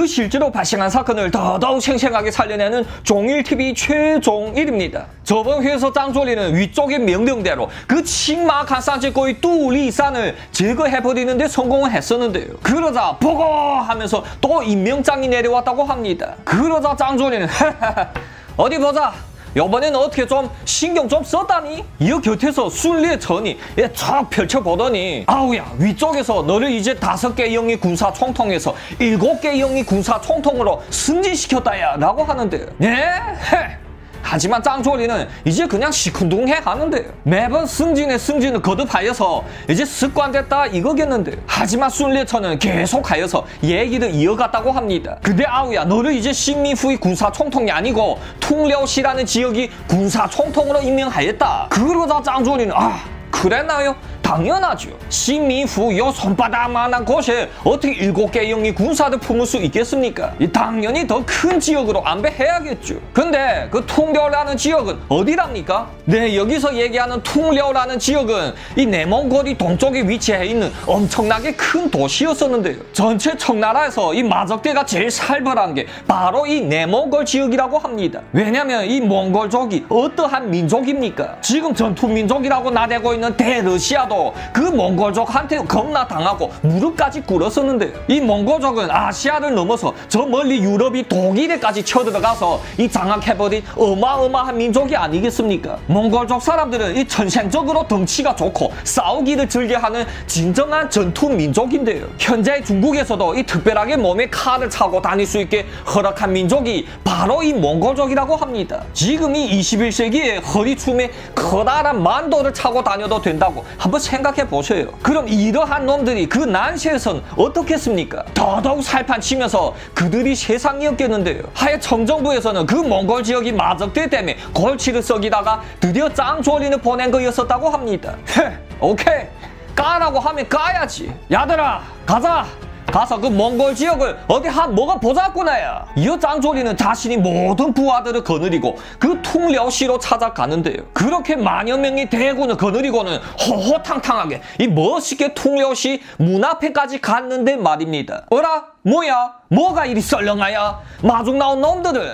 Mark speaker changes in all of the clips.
Speaker 1: 그 실제로 발생한 사건을 더더욱 생생하게 살려내는 종일TV 최종일입니다. 저번 회에서 짱조리는 위쪽의 명령대로 그 칭막한 산책거의 뚜리산을 제거해버리는 데 성공을 했었는데요. 그러자 보고 하면서 또 임명장이 내려왔다고 합니다. 그러자 짱조리는 어디 보자. 요번에는 어떻게 좀 신경 좀 썼다니? 이 곁에서 순리의 전이 쫙 펼쳐보더니 아우야 위쪽에서 너를 이제 5개 영의 군사 총통에서 7개 영의 군사 총통으로 승진시켰다야 라고 하는데요. 예? 하지만 짱조리는 이제 그냥 시큰둥해 하는데요. 매번 승진을 거듭하여서 이제 습관됐다 이거겠는데요. 하지만 순례처는 계속하여서 얘기를 이어갔다고 합니다. 근데 아우야 너를 이제 신민후의 군사총통이 아니고 퉁려시라는 지역이 군사총통으로 임명하였다. 그러자 짱조리는 그랬나요? 당연하죠. 신민후 요 손바닥만한 곳에 어떻게 7개 영의 군사를 품을 수 있겠습니까? 당연히 더 큰 지역으로 안배해야겠죠. 근데 그 퉁려라는 지역은 어디랍니까? 네, 여기서 얘기하는 퉁려라는 지역은 이 내몽골이 동쪽에 위치해 있는 엄청나게 큰 도시였었는데요. 전체 청나라에서 이 마적대가 제일 살벌한 게 바로 이 내몽골 지역이라고 합니다. 왜냐면 이 몽골족이 어떠한 민족입니까? 지금 전투민족이라고 나대고 있는 대러시아도 그 몽골족한테 겁나 당하고 무릎까지 꿇었었는데요. 이 몽골족은 아시아를 넘어서 저 멀리 유럽이 독일에까지 쳐들어가서 이 장악해버린 어마어마한 민족이 아니겠습니까? 몽골족 사람들은 이 천생적으로 덩치가 좋고 싸우기를 즐겨하는 진정한 전투 민족인데요. 현재 중국에서도 이 특별하게 몸에 칼을 차고 다닐 수 있게 허락한 민족이 바로 이 몽골족이라고 합니다. 지금 이 21세기에 허리춤에 커다란 만도를 차고 다녀도 된다고 한번 생각해 보세요. 그럼 이러한 놈들이 그 난시에선 어떻겠습니까? 더더욱 살판치면서 그들이 세상이었겠는데요. 하여 청정부에서는 그 몽골 지역이 마적대 때문에 골치를 썩이다가 드디어 짱조린을 보낸 거였었다고 합니다. 오케이 까라고 하면 까야지. 야들아 가자. 가서 그 몽골 지역을 어디 한 먹어보자꾸나야. 이어 짱조리는 자신이 모든 부하들을 거느리고 그 퉁려시로 찾아가는데요. 그렇게 만여 명의 대군을 거느리고는 호호탕탕하게 이 멋있게 퉁려시 문 앞에까지 갔는데 말입니다. 어라? 뭐야? 뭐가 이리 썰렁하야? 마중 나온 놈들은?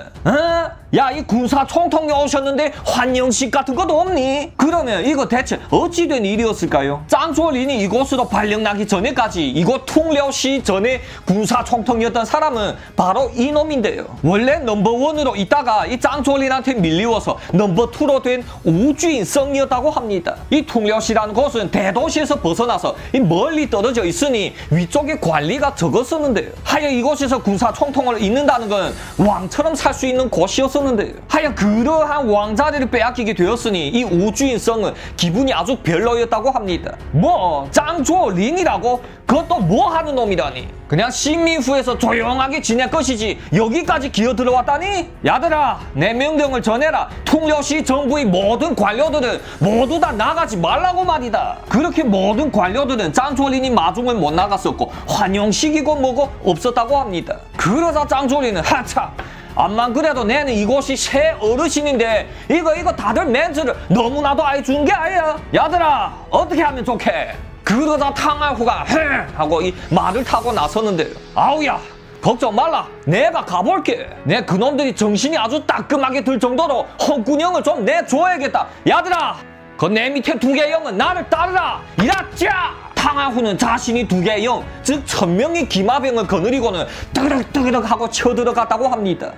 Speaker 1: 야, 이 군사 총통이 오셨는데 환영식 같은 것도 없니? 그러면 이거 대체 어찌 된 일이었을까요? 짱조린이 이곳으로 발령나기 전에까지 이곳 퉁려시 전에 군사 총통이었던 사람은 바로 이놈인데요. 원래 넘버원으로 있다가 이 짱조린한테 밀리워서 넘버2로 된 우주인성이었다고 합니다. 이 퉁려시라는 곳은 대도시에서 벗어나서 이 멀리 떨어져 있으니 위쪽에 관리가 적었었는데요. 하여 이곳에서 군사 총통을 잇는다는 건 왕처럼 살 수 있는 곳이었었는데요. 하여 그러한 왕자리를 빼앗기게 되었으니 이 우주인성은 기분이 아주 별로였다고 합니다. 뭐 짱조린이라고? 그것도 뭐 하는 놈이라니? 그냥 신민후에서 조용하게 지낼 것이지 여기까지 기어 들어왔다니? 야들아 내 명령을 전해라. 퉁려시 정부의 모든 관료들은 모두 다 나가지 말라고 말이다. 그렇게 모든 관료들은 짱조린이 마중을 못 나갔었고 환영식이고 뭐고 없었다고 합니다. 그러자 짱조린은 하차 암만 그래도 내는 이곳이 새 어르신인데 이거 다들 멘트를 너무나도 아예 준 게 아니야. 야들아 어떻게 하면 좋게? 그러자 탕알후가 헤 하고 이 말을 타고 나서는데요. 아우야 걱정 말라. 내가 가볼게. 내 그놈들이 정신이 아주 따끔하게 들 정도로 헛군형을 좀 내줘야겠다. 야들아 그 내 밑에 2개 영은 나를 따르라. 이라짜. 탕알후는 자신이 2개 영, 즉 1000명의 기마병을 거느리고는 뜨그럭뜨그럭 하고 쳐들어갔다고 합니다.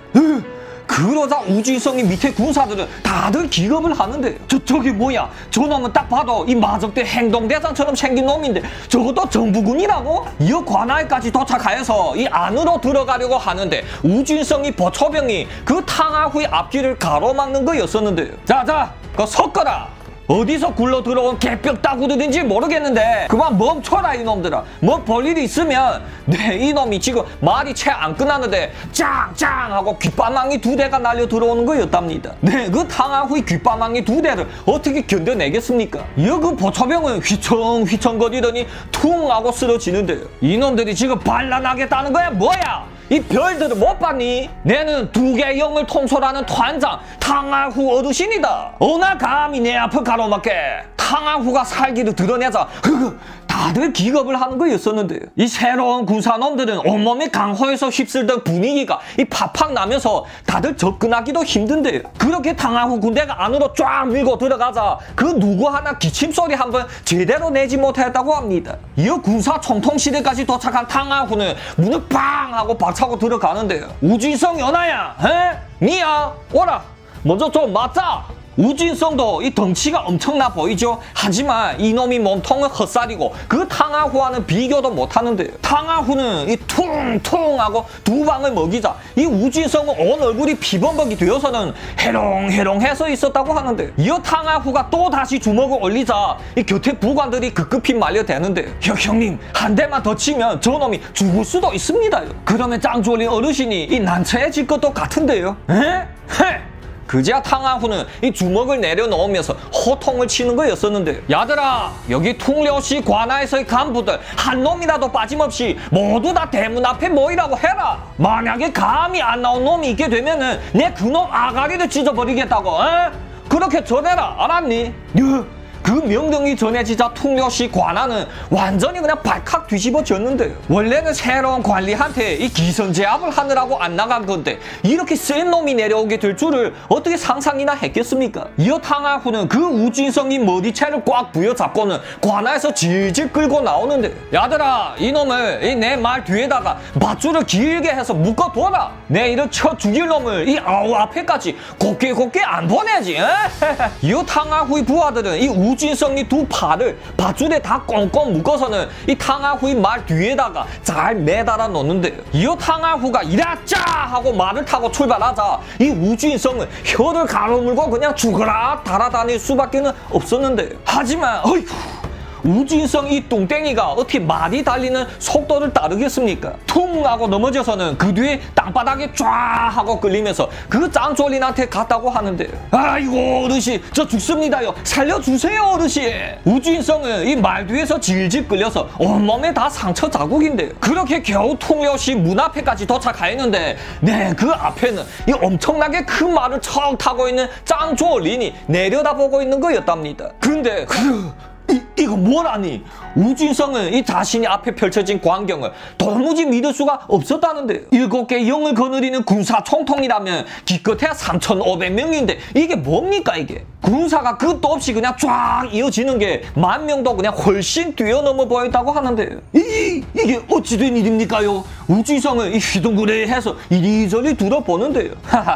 Speaker 1: 그러자 우주인성이 밑에 군사들은 다들 기겁을 하는데 저기 뭐야? 저놈은 딱 봐도 이 마적대 행동대장처럼 생긴 놈인데 저것도 정부군이라고? 이어 관아에까지 도착하여서 이 안으로 들어가려고 하는데 우주인성이 보초병이 그 탕알후의 앞길을 가로막는 거였었는데요. 자, 그거 섞어라. 어디서 굴러 들어온 개뼈 따구들인지 모르겠는데 그만 멈춰라 이놈들아. 뭐 볼일이 있으면 네 이놈이 지금 말이 채 안 끝나는데 짱짱 하고 귓바망이 2대가 날려 들어오는 거였답니다. 네, 그 탕알후의 귓바망이 2대를 어떻게 견뎌내겠습니까? 이어 그 보초병은 휘청휘청거리더니 퉁 하고 쓰러지는데요. 이놈들이 지금 반란하겠다는 거야 뭐야? 이 별들을 못 봤니? 내는 2개 영을 통솔하는团장 탕알후 어르신이다. 어나 감히 내 앞을 가로막게. 탕알후가 살기를 드러내자 다 다들 기겁을 하는 거였었는데요. 이 새로운 군사놈들은 온몸에 강호에서 휩쓸던 분위기가 이 팍팍 나면서 다들 접근하기도 힘든데요. 그렇게 당하후 군대가 안으로 쫙 밀고 들어가자 그 누구 하나 기침소리 한번 제대로 내지 못했다고 합니다. 이어 군사 총통시대까지 도착한 당하후는 문을 빵 하고 박차고 들어가는데요. 우진성 연하야, 니야, 오라. 먼저 좀 맞자. 우진성도 이 덩치가 엄청나 보이죠. 하지만 이놈이 몸통은 헛살이고 그 탕하후와는 비교도 못하는데요. 탕하후는 이 퉁퉁하고 두 방을 먹이자 이 우진성은 온 얼굴이 피범벅이 되어서는 해롱해롱해서 있었다고 하는데요. 이어 탕하후가 또 다시 주먹을 올리자 이 곁에 부관들이 급급히 말려대는데요. 형님, 한 대만 더 치면 저놈이 죽을 수도 있습니다요. 그러면 짱졸린 어르신이 이 난처해질 것도 같은데요. 그제야 탕하후는 이 주먹을 내려놓으면서 호통을 치는 거였었는데, 야들아, 여기 퉁려시 관아에서의 간부들 한 놈이라도 빠짐없이 모두 다 대문 앞에 모이라고 해라. 만약에 감이 안 나온 놈이 있게 되면은 내 그놈 아가리를 찢어버리겠다고. 그렇게 전해라. 알았니? 그 명령이 전해지자 퉁려시 관아는 완전히 그냥 발칵 뒤집어졌는데요. 원래는 새로운 관리한테 이 기선제압을 하느라고 안 나간 건데 이렇게 센 놈이 내려오게 될 줄을 어떻게 상상이나 했겠습니까? 이어 탕하후는 그 우진성이 머리채를 꽉 부여잡고는 관아에서 질질 끌고 나오는데, 야들아, 이놈을 내 말 뒤에다가 밧줄을 길게 해서 묶어둬라. 내 이를 쳐 죽일 놈을 이 아우 앞에까지 곱게 안 보내지. 이어 탕하후의 부하들은 이 우진성이 두 팔을 밧줄에 다 꽁꽁 묶어서는 이 탕하후의 말 뒤에다가 잘 매달아 놓는데요. 이어 탕하후가 이라짜 하고 말을 타고 출발하자 이 우진성은 혀를 가로물고 그냥 죽어라 달아다닐 수밖에 없었는데요. 하지만 어이구, 우진성 이 뚱땡이가 어떻게 말이 달리는 속도를 따르겠습니까? 퉁 하고 넘어져서는 그 뒤에 땅바닥에 쫙 하고 끌리면서 그 짱졸린한테 갔다고 하는데요. 아이고 어르신, 저 죽습니다요. 살려주세요 어르신. 우진성은 이 말 뒤에서 질질 끌려서 온몸에 다 상처 자국인데요. 그렇게 겨우 퉁려시 문 앞에까지 도착하였는데, 네, 그 앞에는 이 엄청나게 큰 말을 척 타고 있는 짱졸린이 내려다보고 있는 거였답니다. 근데 이거 뭐라니? 우진성은 이 자신이 앞에 펼쳐진 광경을 도무지 믿을 수가 없었다는데요. 7개 영을 거느리는 군사 총통이라면 기껏해야 3,500명인데 이게 뭡니까 이게? 군사가 끝도 없이 그냥 쫙 이어지는 게 10,000명도 그냥 훨씬 뛰어넘어 보였다고 하는데요. 이게 어찌 된 일입니까요? 우진성은 이 휘둥그레해서 이리저리 둘러보는데요.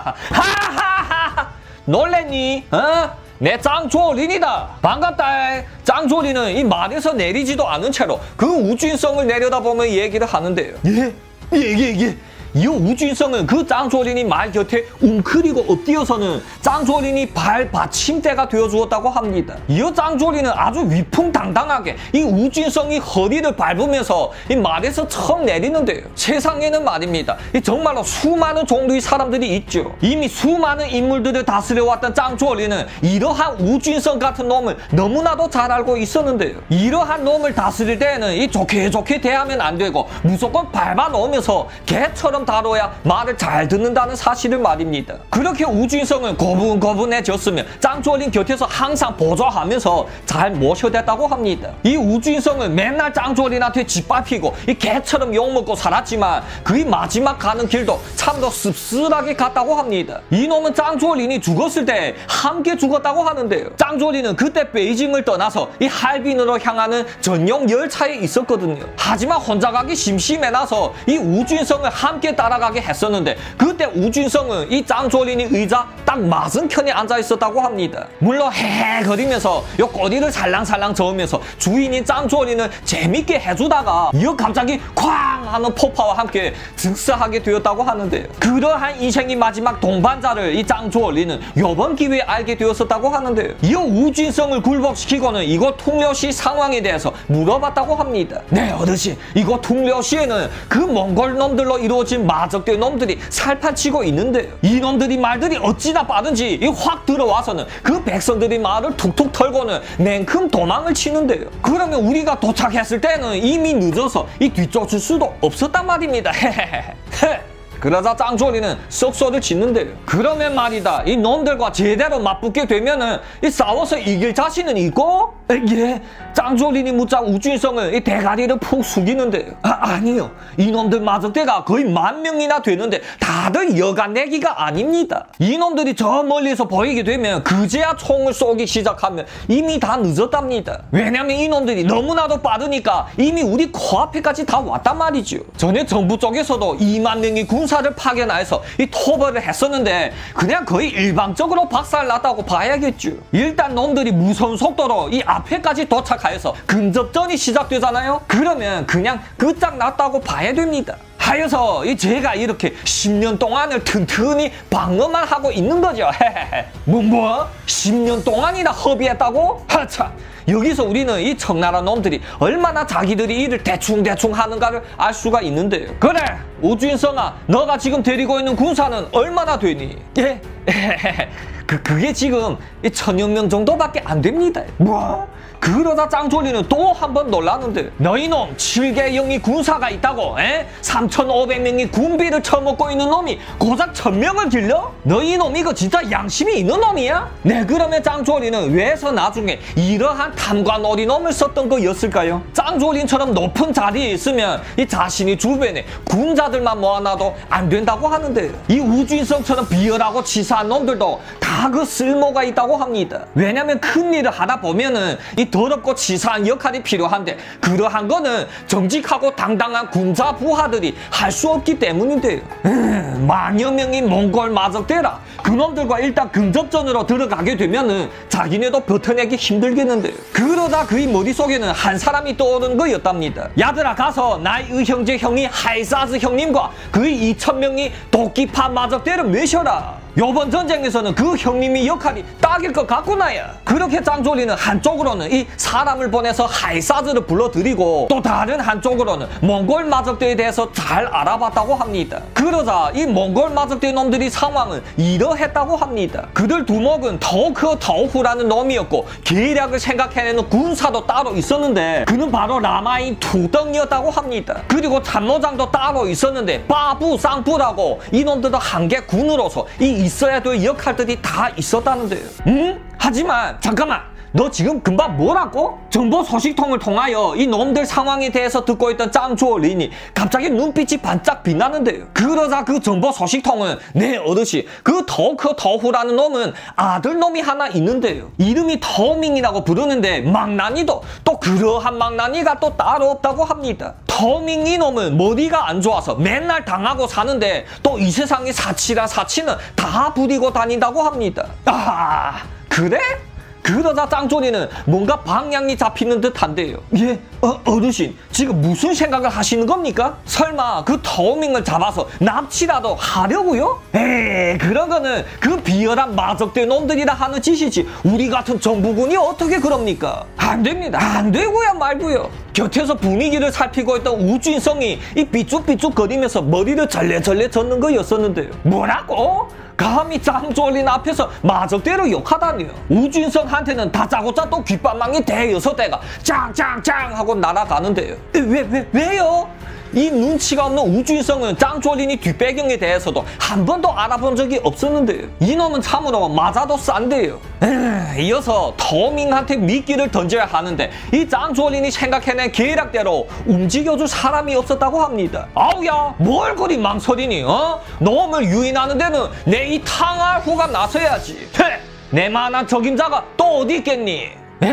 Speaker 1: 하하하하! 놀랬니? 내 짱졸린이다. 반갑다. 짱졸린은 이 말에서 내리지도 않은 채로 그 우진성을 내려다보며 얘기를 하는데요. 예. 이 우진성은 그 짱졸린이 말 곁에 웅크리고 엎드려서는 짱졸린이 발 받침대가 되어주었다고 합니다. 이어 짱졸린은 아주 위풍당당하게 이 우진성이 허리를 밟으면서 이 말에서 척 내리는데요. 세상에는 말입니다, 정말로 수많은 종류의 사람들이 있죠. 이미 수많은 인물들을 다스려왔던 짱졸린은 이러한 우진성 같은 놈을 너무나도 잘 알고 있었는데요. 이러한 놈을 다스릴 때에는 이 좋게 대하면 안 되고 무조건 밟아 놓으면서 개처럼 다뤄야 말을 잘 듣는다는 사실을 말입니다. 그렇게 우진성은 고분고분해졌으며 짱졸린 곁에서 항상 보조하면서 잘 모셔댔다고 합니다. 이 우진성은 맨날 짱졸린한테 짓밟히고 이 개처럼 욕먹고 살았지만 그의 마지막 가는 길도 참도 씁쓸하게 갔다고 합니다. 이놈은 짱졸린이 죽었을 때 함께 죽었다고 하는데요. 짱졸린은 그때 베이징을 떠나서 이 할빈으로 향하는 전용 열차에 있었거든요. 하지만 혼자 가기 심심해 나서 이 우진성을 함께 따라가게 했었는데, 그때 우진성은 이 짱졸린이 의자 딱 맞은편에 앉아 있었다고 합니다. 물론 헤헤거리면서 요 꼬리를 살랑살랑 저으면서 주인인 짱졸린을 재밌게 해주다가 이어 갑자기 쾅 하는 폭파와 함께 즉사하게 되었다고 하는데요. 그러한 인생의 마지막 동반자를 이 짱졸린은 요번 기회에 알게 되었었다고 하는데요. 이어 우진성을 굴복시키고는 이곳 퉁려시 상황에 대해서 물어봤다고 합니다. 네 어르신, 이곳 퉁려시에는 그 몽골 놈들로 이루어진 마적대 놈들이 살판치고 있는데요. 이놈들이 말들이 어찌나 빠른지 확 들어와서는 그 백성들이 말을 툭툭 털고는 냉큼 도망을 치는데요. 그러면 우리가 도착했을 때는 이미 늦어서 이 뒤쫓을 수도 없었단 말입니다. 그러자 짱졸린은 썩소를 짓는데요. 그러면 말이다, 이 놈들과 제대로 맞붙게 되면은 이 싸워서 이길 자신은 있고? 예? 짱조린이 묻자 우주인성을 이 대가리를 푹 숙이는데 아니요. 이놈들 마적대가 거의 10,000명이나 되는데 다들 여간 내기가 아닙니다. 이놈들이 저 멀리서 보이게 되면 그제야 총을 쏘기 시작하면 이미 다 늦었답니다. 왜냐면 이놈들이 너무나도 빠르니까 이미 우리 코앞에까지 다 왔단 말이죠. 전에 정부 쪽에서도 2만 명의 군사를 파견해서 이 토벌을 했었는데 그냥 거의 일방적으로 박살났다고 봐야겠죠. 일단 놈들이 무서운 속도로 이 앞에까지 도착하여서 근접전이 시작되잖아요. 그러면 그냥 끝장났다고 봐야 됩니다. 하여서 제가 이렇게 10년 동안을 튼튼히 방어만 하고 있는 거죠. 뭐? 10년 동안이나 허비했다고? 하참. 여기서 우리는 이 청나라 놈들이 얼마나 자기들이 일을 대충대충 하는가를 알 수가 있는데요. 그래, 우주인성아, 너가 지금 데리고 있는 군사는 얼마나 되니? 예? 그게 지금 1,000여 명 정도밖에 안 됩니다. 뭐? 그러다 짱조리는 또 한 번 놀라는데 너희놈 7개 영이 군사가 있다고 3,500명이 군비를 처먹고 있는 놈이 고작 1,000명을 길러? 너희놈 이거 진짜 양심이 있는 놈이야? 네, 그러면 짱조리는 왜서 나중에 이러한 탐관오리 놈을 썼던 거였을까요? 짱조린처럼 높은 자리에 있으면 이 자신이 주변에 군자들만 모아놔도 안 된다고 하는데 이 우주인성처럼 비열하고 치사한 놈들도 다 그 쓸모가 있다고 합니다. 왜냐면 큰 일을 하다 보면은 이 더럽고 치사한 역할이 필요한데 그러한 거는 정직하고 당당한 군자 부하들이 할 수 없기 때문인데요. 만여 명이 몽골 마적대라. 그놈들과 일단 근접전으로 들어가게 되면은 자기네도 버텨내기 힘들겠는데요. 그러다 그의 머릿속에는 한 사람이 떠오른 거였답니다. 야들아, 가서 나의 형제 형이 하이사즈 형님과 그의 2,000명이 도끼파 마적대를 메셔라. 요번 전쟁에서는 그 형님이 역할이 딱일 것 같구나야. 그렇게 짱조리는 한쪽으로는 이 사람을 보내서 하이사즈를 불러들이고 또 다른 한쪽으로는 몽골 마적대에 대해서 잘 알아봤다고 합니다. 그러자 이 몽골 마적대 놈들이 상황을 이러했다고 합니다. 그들 두목은 더우크 더우후라는 놈이었고 계략을 생각해내는 군사도 따로 있었는데 그는 바로 라마인 투덩이었다고 합니다. 그리고 참모장도 따로 있었는데 빠부 쌍부라고 이놈들도 한개 군으로서 이 있어야 될 역할들이 다 있었다는데요. 하지만 잠깐만, 너 지금 금방 뭐라고? 정보 소식통을 통하여 이 놈들 상황에 대해서 듣고 있던 짱조린이 갑자기 눈빛이 반짝 빛나는데요. 그러자 그 정보 소식통은 내 어르신 그 더우크 더후라는 놈은 아들놈이 하나 있는데요. 이름이 더밍이라고 부르는데 망나니도 또 그러한 망나니가 또 따로 없다고 합니다. 더밍 이놈은 머리가 안 좋아서 맨날 당하고 사는데 또 이 세상의 사치라 사치는 다 부리고 다닌다고 합니다. 아, 그래? 그러자 짱조리는 뭔가 방향이 잡히는 듯한데요. 예? 어르신, 지금 무슨 생각을 하시는 겁니까? 설마 그 더밍을 잡아서 납치라도 하려고요? 에이, 그런 거는 그 비열한 마적대 놈들이라 하는 짓이지 우리 같은 정부군이 어떻게 그럽니까? 안 됩니다. 안 되고야 말고요. 곁에서 분위기를 살피고 있던 우주인성이 이 삐쭉삐쭉거리면서 머리를 절레절레 젓는 거였었는데요. 뭐라고? 감히 짱조린 앞에서 마적대로 욕하다니요. 우주인성한테는 다짜고짜 또 귓방망이 대6대가 짱짱짱 하고 날아가는데요. 왜요? 이 눈치가 없는 우주인성은 짱조린이 뒷배경에 대해서도 한 번도 알아본 적이 없었는데요. 이놈은 참으로 맞아도 싼데요. 이어서 더밍한테 미끼를 던져야 하는데 이 짱조린이 생각해낸 계략대로 움직여줄 사람이 없었다고 합니다. 아우야, 뭘 그리 망설이니? 놈을 유인하는 데는 내 이 탕알후가 나서야지. 내만한 적임자가 또 어디 있겠니?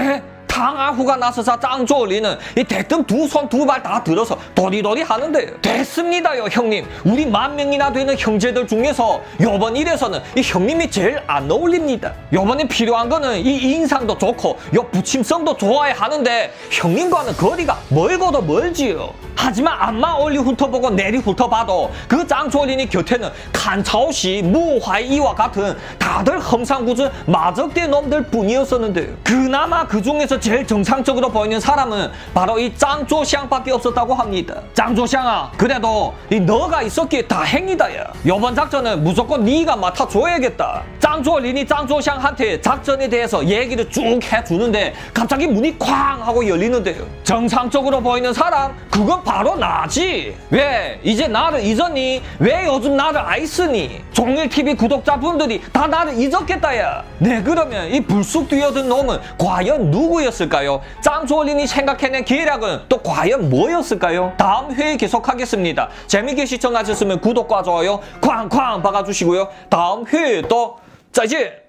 Speaker 1: 탕알후가 나서자 짱조리는 이 대뜸 두 손 두 발 다 들어서 도리도리 하는데요. 됐습니다요, 형님. 우리 10,000명이나 되는 형제들 중에서 요번 일에서는 이 형님이 제일 안 어울립니다. 요번에 필요한 거는 이 인상도 좋고 요 부침성도 좋아야 하는데 형님과는 거리가 멀고도 멀지요. 하지만 앞만 올리 훑어보고 내리 훑어봐도 그 짱조린이 곁에는 칸차오시, 무화이와 같은 다들 험상궂은 마적대 놈들 뿐이었었는데요. 그나마 그 중에서 제일 정상적으로 보이는 사람은 바로 이 짱조샹밖에 없었다고 합니다. 짱조샹아, 그래도 이 너가 있었기에 다행이다야. 이번 작전은 무조건 네가 맡아줘야겠다. 짱조린이 짱조샹한테 작전에 대해서 얘기를 쭉 해주는데 갑자기 문이 쾅 하고 열리는데요. 정상적으로 보이는 사람, 그건 바로 나지. 왜? 이제 나를 잊었니? 왜 요즘 나를 안 쓰니? 종일TV 구독자분들이 다 나를 잊었겠다 야. 네, 그러면 이 불쑥 뛰어든 놈은 과연 누구였을까요? 짱조린이 생각해낸 계략은 또 과연 뭐였을까요? 다음 회에 계속하겠습니다. 재밌게 시청하셨으면 구독과 좋아요 쾅쾅 박아주시고요. 다음 회에 또 再见